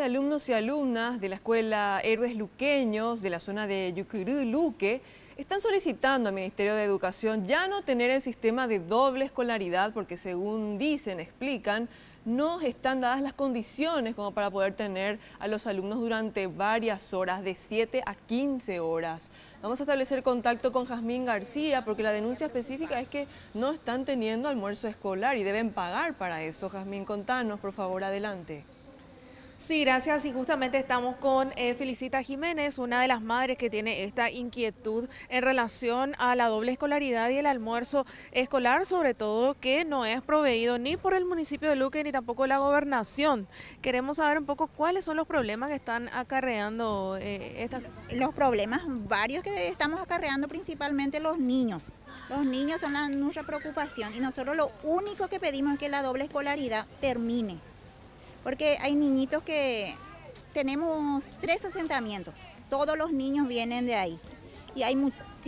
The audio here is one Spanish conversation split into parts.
de alumnos y alumnas de la Escuela Héroes Luqueños de la zona de Yucurú, Luque, están solicitando al Ministerio de Educación ya no tener el sistema de doble escolaridad porque, según dicen, explican, no están dadas las condiciones como para poder tener a los alumnos durante varias horas, de 7 a 15 horas. Vamos a establecer contacto con Jazmín García porque la denuncia específica es que no están teniendo almuerzo escolar y deben pagar para eso. Jazmín, contanos, por favor, adelante. Sí, gracias. Y justamente estamos con Felicita Jiménez, una de las madres que tiene esta inquietud en relación a la doble escolaridad y el almuerzo escolar, sobre todo que no es proveído ni por el municipio de Luque ni tampoco la gobernación. Queremos saber un poco cuáles son los problemas que están acarreando estas... Los problemas varios que estamos acarreando, principalmente los niños. Los niños son nuestra preocupación y nosotros lo único que pedimos es que la doble escolaridad termine. Porque hay niñitos que tenemos 3 asentamientos, todos los niños vienen de ahí. Y hay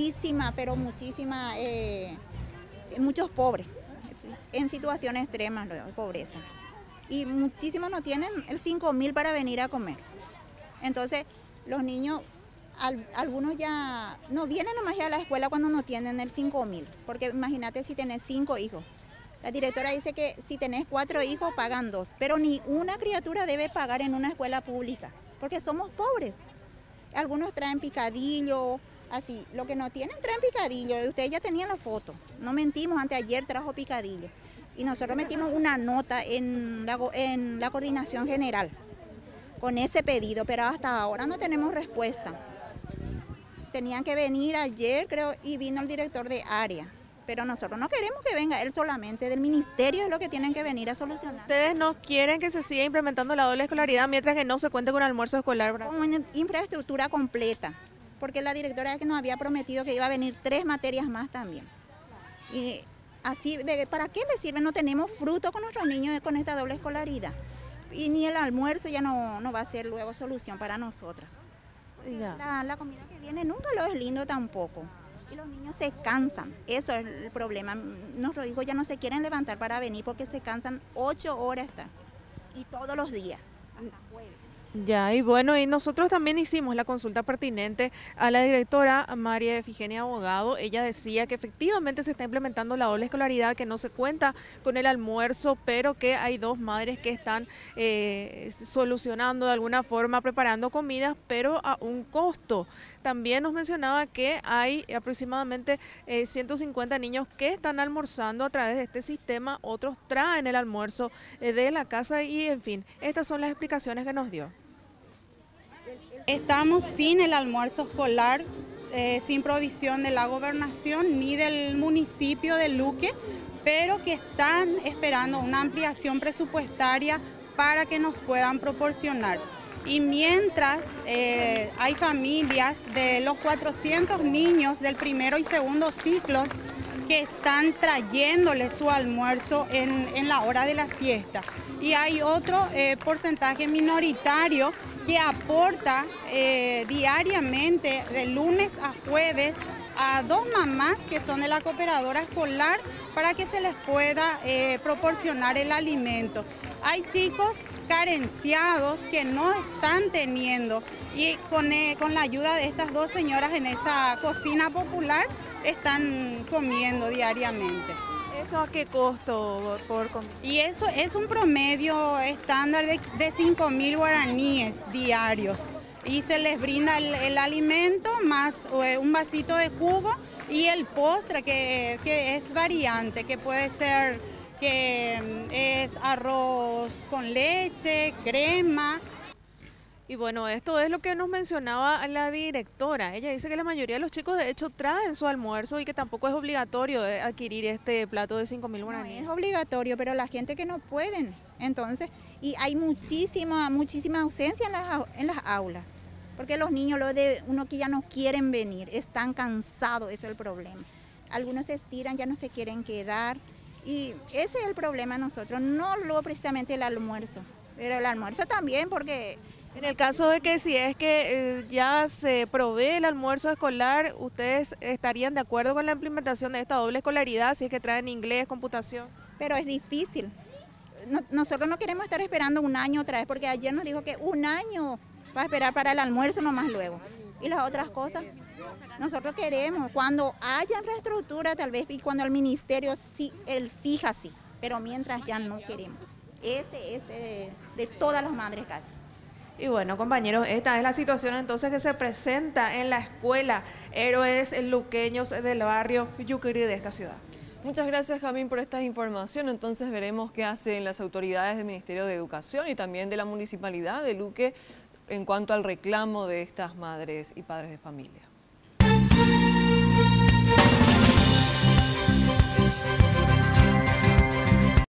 muchos pobres, en situaciones extremas de pobreza. Y muchísimos no tienen el 5.000 para venir a comer. Entonces, los niños, algunos ya no vienen nomás ya a la escuela cuando no tienen el 5.000. Porque imagínate si tenés 5 hijos. La directora dice que si tenés 4 hijos pagan 2, pero ni una criatura debe pagar en una escuela pública, porque somos pobres. Algunos traen picadillo, así, lo que no tienen traen picadillo, ustedes ya tenían la foto, no mentimos, anteayer trajo picadillo. Y nosotros metimos una nota en la coordinación general con ese pedido, pero hasta ahora no tenemos respuesta. Tenían que venir ayer, creo, y vino el director de área. Pero nosotros no queremos que venga él solamente, del ministerio es lo que tienen que venir a solucionar. Ustedes no quieren que se siga implementando la doble escolaridad mientras que no se cuente con almuerzo escolar, ¿verdad? Con una infraestructura completa, porque la directora que nos había prometido que iba a venir 3 materias más también. Y así, ¿para qué le sirve? No tenemos fruto con nuestros niños con esta doble escolaridad. Y ni el almuerzo ya no va a ser luego solución para nosotras. La comida que viene nunca lo es lindo tampoco. Y los niños se cansan, eso es el problema. Nuestros hijos ya no se quieren levantar para venir porque se cansan 8 horas y todos los días, hasta jueves. Ya, y bueno, y nosotros también hicimos la consulta pertinente a la directora María Efigenia Abogado. Ella decía que efectivamente se está implementando la doble escolaridad, que no se cuenta con el almuerzo, pero que hay 2 madres que están solucionando de alguna forma, preparando comidas, pero a un costo. También nos mencionaba que hay aproximadamente 150 niños que están almorzando a través de este sistema, otros traen el almuerzo de la casa y, en fin, estas son las explicaciones que nos dio. Estamos sin el almuerzo escolar, sin provisión de la gobernación ni del municipio de Luque, pero que están esperando una ampliación presupuestaria para que nos puedan proporcionar. Y mientras hay familias de los 400 niños del primero y segundo ciclos que están trayéndole su almuerzo en la hora de la siesta. Y hay otro porcentaje minoritario que aporta diariamente de lunes a jueves a 2 mamás que son de la cooperadora escolar para que se les pueda proporcionar el alimento. Hay chicos carenciados que no están teniendo y con la ayuda de estas 2 señoras en esa cocina popular están comiendo diariamente. ¿Esto a qué costo por comida? Y eso es un promedio estándar de 5.000 guaraníes diarios. Y se les brinda el alimento más un vasito de jugo y el postre que es variante, que puede ser que es arroz con leche, crema. Y bueno, esto es lo que nos mencionaba la directora. Ella dice que la mayoría de los chicos de hecho traen su almuerzo y que tampoco es obligatorio adquirir este plato de 5.000 guaraníes. No es obligatorio, pero la gente que no pueden, entonces, y hay muchísima ausencia en las aulas, porque los niños, uno que ya no quieren venir, están cansados, ese es el problema. Algunos se estiran, ya no se quieren quedar, y ese es el problema de nosotros, no luego precisamente el almuerzo, pero el almuerzo también porque... En el caso de que si es que ya se provee el almuerzo escolar, ¿ustedes estarían de acuerdo con la implementación de esta doble escolaridad, si es que traen inglés, computación? Pero es difícil. nosotros no queremos estar esperando un año otra vez, porque ayer nos dijo que un año va a esperar para el almuerzo nomás luego. Y las otras cosas, nosotros queremos, cuando haya reestructura tal vez, y cuando el ministerio sí, él fija sí, pero mientras ya no queremos. Ese es de todas las madres casi. Y bueno, compañeros, esta es la situación entonces que se presenta en la escuela Héroes Luqueños del barrio Yucurí de esta ciudad. Muchas gracias, Jamín, por esta información. Entonces veremos qué hacen las autoridades del Ministerio de Educación y también de la Municipalidad de Luque en cuanto al reclamo de estas madres y padres de familia.